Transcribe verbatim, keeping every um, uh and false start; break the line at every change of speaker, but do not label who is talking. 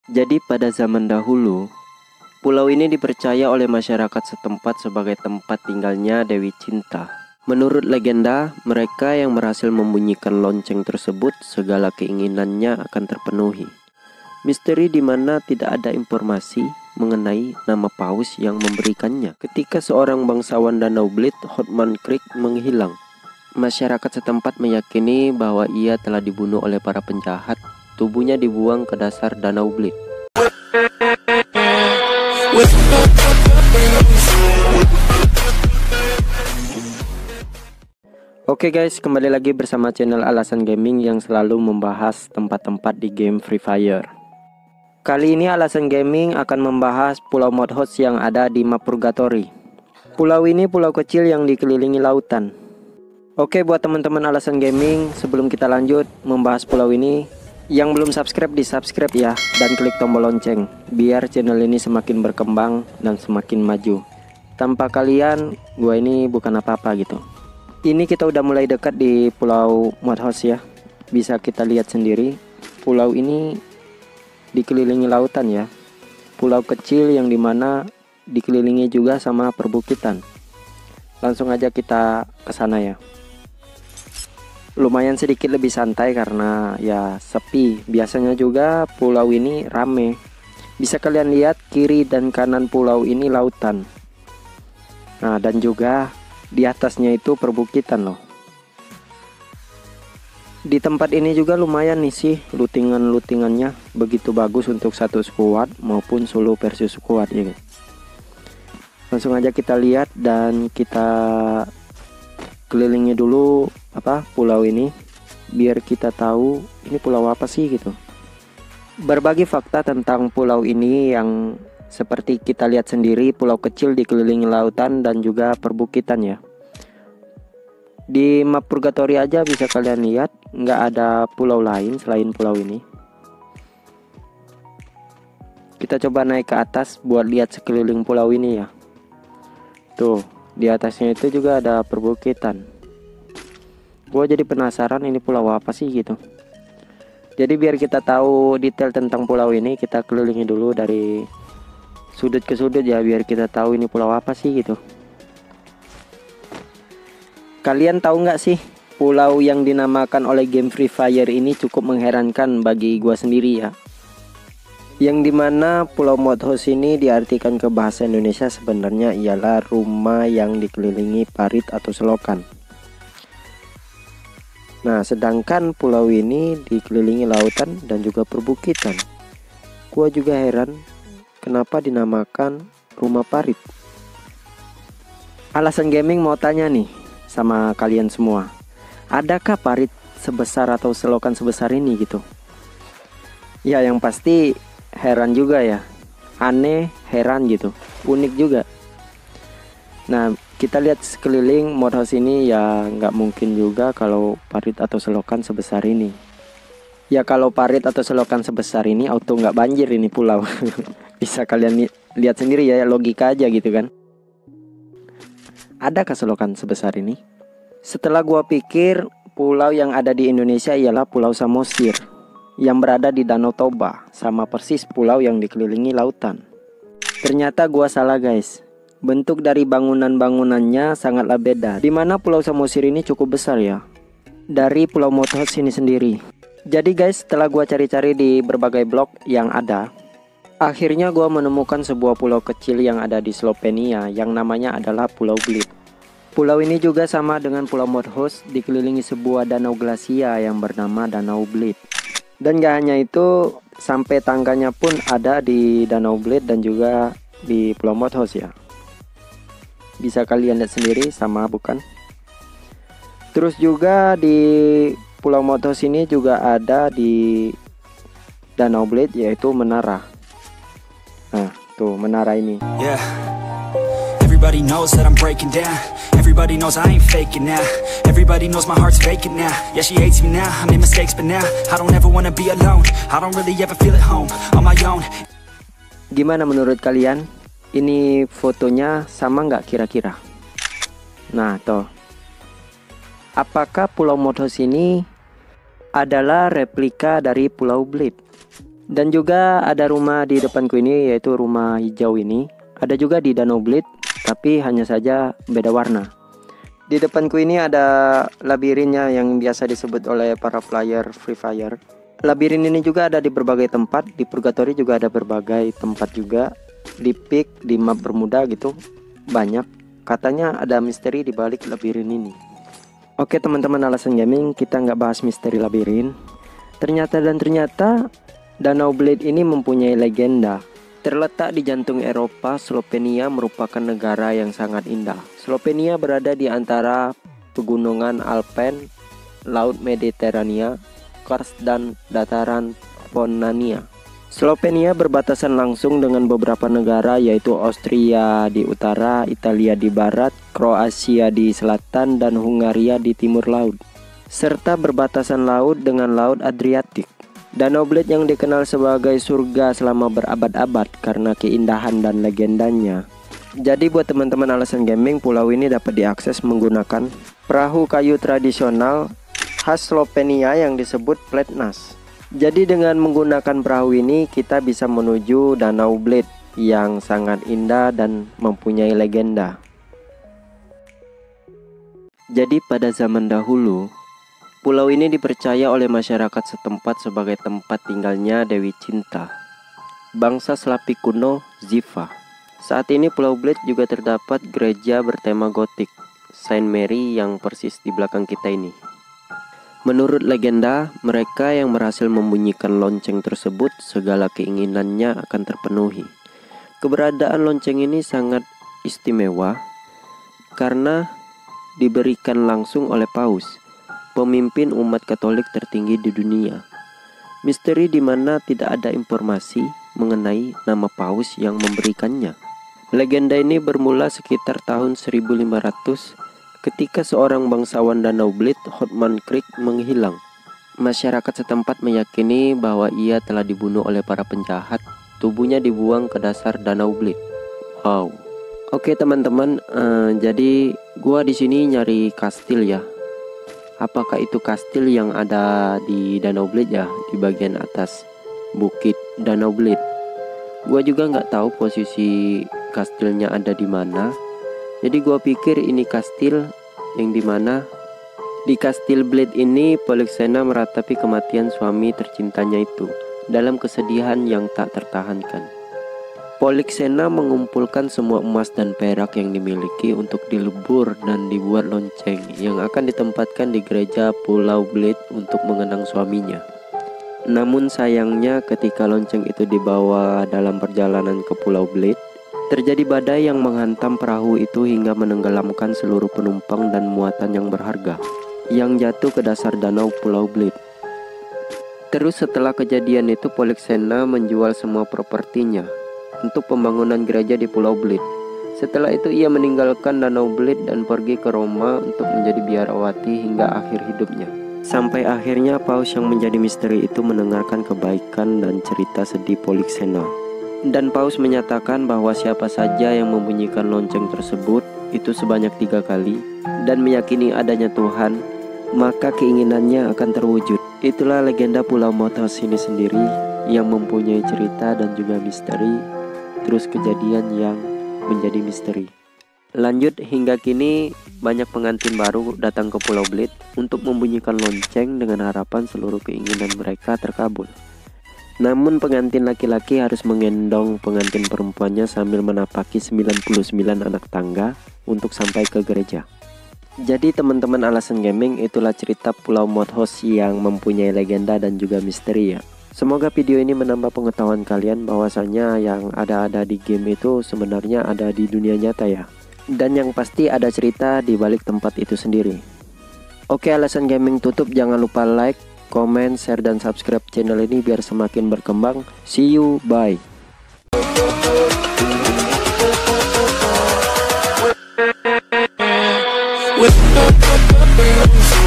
Jadi pada zaman dahulu, pulau ini dipercaya oleh masyarakat setempat sebagai tempat tinggalnya Dewi Cinta. Menurut legenda, mereka yang berhasil membunyikan lonceng tersebut, segala keinginannya akan terpenuhi. Misteri di mana tidak ada informasi mengenai nama paus yang memberikannya. Ketika seorang bangsawan Danau Blit, Hotman Creek, menghilang, masyarakat setempat meyakini bahwa ia telah dibunuh oleh para penjahat. Tubuhnya dibuang ke dasar Danau Blit. Oke guys, kembali lagi bersama channel Alasan Gaming yang selalu membahas tempat-tempat di game Free Fire. Kali ini Alasan Gaming akan membahas Pulau Modhouse yang ada di map Purgatory. Pulau ini pulau kecil yang dikelilingi lautan. Oke, buat teman-teman Alasan Gaming, sebelum kita lanjut membahas pulau ini, yang belum subscribe di subscribe ya, dan klik tombol lonceng biar channel ini semakin berkembang dan semakin maju. Tanpa kalian, gua ini bukan apa-apa gitu. Ini kita udah mulai dekat di Pulau Modhouse ya. Bisa kita lihat sendiri, pulau ini dikelilingi lautan ya. Pulau kecil yang dimana dikelilingi juga sama perbukitan. Langsung aja kita ke sana ya. Lumayan sedikit lebih santai karena ya sepi. Biasanya juga pulau ini rame. Bisa kalian lihat kiri dan kanan pulau ini lautan. Nah, dan juga di atasnya itu perbukitan loh. Di tempat ini juga lumayan nih sih lootingan-lootingannya. Begitu bagus untuk satu squad maupun solo versus squad ya. Langsung aja kita lihat dan kita kelilingi dulu apa pulau ini biar kita tahu ini pulau apa sih gitu. Berbagi fakta tentang pulau ini yang seperti kita lihat sendiri, pulau kecil dikelilingi lautan dan juga perbukitan ya. Di map Purgatory aja bisa kalian lihat nggak ada pulau lain selain pulau ini. Kita coba naik ke atas buat lihat sekeliling pulau ini ya. Tuh, di atasnya itu juga ada perbukitan. Gue jadi penasaran ini pulau apa sih gitu. Jadi biar kita tahu detail tentang pulau ini, kita kelilingi dulu dari sudut ke sudut ya, biar kita tahu ini pulau apa sih gitu. Kalian tahu nggak sih, pulau yang dinamakan oleh game Free Fire ini cukup mengherankan bagi gue sendiri ya. Yang dimana Pulau Modhouse ini diartikan ke bahasa Indonesia sebenarnya ialah rumah yang dikelilingi parit atau selokan. Nah, sedangkan pulau ini dikelilingi lautan dan juga perbukitan. Gua juga heran kenapa dinamakan rumah parit. Alasan Gaming mau tanya nih sama kalian semua. Adakah parit sebesar atau selokan sebesar ini gitu? Ya, yang pasti heran juga ya. Aneh, heran gitu. Unik juga. Nah, kita lihat sekeliling Modhouse ini ya nggak mungkin juga kalau parit atau selokan sebesar ini. Ya kalau parit atau selokan sebesar ini auto nggak banjir ini pulau. Bisa kalian li lihat sendiri ya, logika aja gitu kan. Adakah selokan sebesar ini? Setelah gua pikir, pulau yang ada di Indonesia ialah Pulau Samosir yang berada di Danau Toba, sama persis pulau yang dikelilingi lautan. Ternyata gua salah guys. Bentuk dari bangunan-bangunannya sangatlah beda. Dimana Pulau Samosir ini cukup besar ya dari Pulau Modhouse ini sendiri. Jadi guys, setelah gua cari-cari di berbagai blog yang ada, akhirnya gua menemukan sebuah pulau kecil yang ada di Slovenia yang namanya adalah Pulau Blit. Pulau ini juga sama dengan Pulau Modhouse, dikelilingi sebuah danau glasia yang bernama Danau Blit. Dan gak hanya itu, sampai tangganya pun ada di Danau Blit dan juga di Pulau Modhouse ya. Bisa kalian lihat sendiri, sama bukan? Terus juga di Pulau Modhouse ini juga ada di Danau Blit yaitu menara. Nah, tuh menara ini.
Yeah. Everybody knows that I'm breaking down. Everybody knows I ain't faking now. Everybody knows my heart's vacant now. Yeah, she hates me now. I made mistakes but now I don't ever wanna be alone. I don't really ever feel at home on my own.
Gimana menurut kalian? Ini fotonya sama nggak kira-kira? Nah, toh. Apakah Pulau Modhouse ini adalah replika dari Pulau Blit? Dan juga ada rumah di depanku ini, yaitu rumah hijau ini. Ada juga di Danau Bled, tapi hanya saja beda warna. Di depanku ini ada labirinnya yang biasa disebut oleh para player Free Fire. Labirin ini juga ada di berbagai tempat. Di Purgatory juga ada berbagai tempat juga. Di Peak, di map Bermuda gitu, banyak. Katanya ada misteri di balik labirin ini. Oke teman-teman Alasan Gaming, kita nggak bahas misteri labirin. Ternyata dan ternyata Danau Bled ini mempunyai legenda. Terletak di jantung Eropa, Slovenia merupakan negara yang sangat indah. Slovenia berada di antara pegunungan Alpen, Laut Mediterania, Kars dan dataran Ponania. Slovenia berbatasan langsung dengan beberapa negara, yaitu Austria di utara, Italia di barat, Kroasia di selatan, dan Hungaria di timur laut, serta berbatasan laut dengan Laut Adriatik. Danau Bled yang dikenal sebagai surga selama berabad-abad karena keindahan dan legendanya. Jadi buat teman-teman Alasan Gaming, pulau ini dapat diakses menggunakan perahu kayu tradisional khas Slovenia yang disebut Pletnas. Jadi dengan menggunakan perahu ini kita bisa menuju Danau Bled yang sangat indah dan mempunyai legenda. Jadi pada zaman dahulu, pulau ini dipercaya oleh masyarakat setempat sebagai tempat tinggalnya Dewi Cinta, bangsa Slavi kuno Ziva. Saat ini Pulau Bled juga terdapat gereja bertema gotik Saint Mary yang persis di belakang kita ini. Menurut legenda, mereka yang berhasil membunyikan lonceng tersebut, segala keinginannya akan terpenuhi. Keberadaan lonceng ini sangat istimewa karena diberikan langsung oleh Paus, pemimpin umat Katolik tertinggi di dunia. Misteri di mana tidak ada informasi mengenai nama Paus yang memberikannya. Legenda ini bermula sekitar tahun seribu lima ratus ketika seorang bangsawan Danau Bled, Hotman Creek, menghilang. Masyarakat setempat meyakini bahwa ia telah dibunuh oleh para penjahat. Tubuhnya dibuang ke dasar Danau Bled. Wow. Oke teman-teman, uh, jadi gua di sini nyari kastil ya. Apakah itu kastil yang ada di Danau Bled ya, di bagian atas bukit Danau Bled? Gua juga nggak tahu posisi kastilnya ada di mana. Jadi gua pikir ini kastil yang dimana di kastil Bled ini Polixena meratapi kematian suami tercintanya itu dalam kesedihan yang tak tertahankan. Polixena mengumpulkan semua emas dan perak yang dimiliki untuk dilebur dan dibuat lonceng yang akan ditempatkan di gereja Pulau Bled untuk mengenang suaminya. Namun sayangnya ketika lonceng itu dibawa dalam perjalanan ke Pulau Bled, terjadi badai yang menghantam perahu itu hingga menenggelamkan seluruh penumpang dan muatan yang berharga yang jatuh ke dasar danau Pulau Bled. Terus setelah kejadian itu Polixena menjual semua propertinya untuk pembangunan gereja di Pulau Bled. Setelah itu ia meninggalkan Danau Bled dan pergi ke Roma untuk menjadi biarawati hingga akhir hidupnya. Sampai akhirnya Paus yang menjadi misteri itu mendengarkan kebaikan dan cerita sedih Polixena. Dan Paus menyatakan bahwa siapa saja yang membunyikan lonceng tersebut itu sebanyak tiga kali dan meyakini adanya Tuhan, maka keinginannya akan terwujud. Itulah legenda Pulau Mothos ini sendiri yang mempunyai cerita dan juga misteri, terus kejadian yang menjadi misteri. Lanjut, hingga kini banyak pengantin baru datang ke Pulau Bled untuk membunyikan lonceng dengan harapan seluruh keinginan mereka terkabul. Namun pengantin laki-laki harus menggendong pengantin perempuannya sambil menapaki sembilan puluh sembilan anak tangga untuk sampai ke gereja. Jadi teman-teman Alasan Gaming, itulah cerita Pulau Mothos yang mempunyai legenda dan juga misteri ya. Semoga video ini menambah pengetahuan kalian bahwasanya yang ada-ada di game itu sebenarnya ada di dunia nyata ya. Dan yang pasti ada cerita di balik tempat itu sendiri. Oke, Alasan Gaming tutup, jangan lupa like, komen, share, dan subscribe channel ini biar semakin berkembang. See you, bye. With